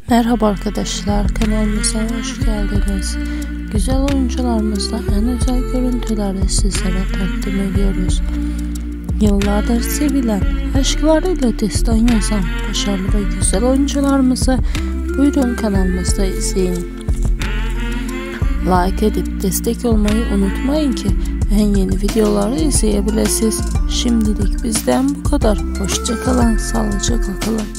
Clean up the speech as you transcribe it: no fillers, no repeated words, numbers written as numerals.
Merhaba arkadaşlar, kanalımıza hoş geldiniz. Güzel oyuncularımızla en özel görüntüleri sizlere takdim ediyoruz. Yıllardır sevilen, aşklarıyla destan yazan başarılı ve güzel oyuncularımızı buyurun kanalımızda izleyin. Like edip destek olmayı unutmayın ki en yeni videoları izleyebilirsiniz. Şimdilik bizden bu kadar. Hoşça kalın, sağlıcakla kalın.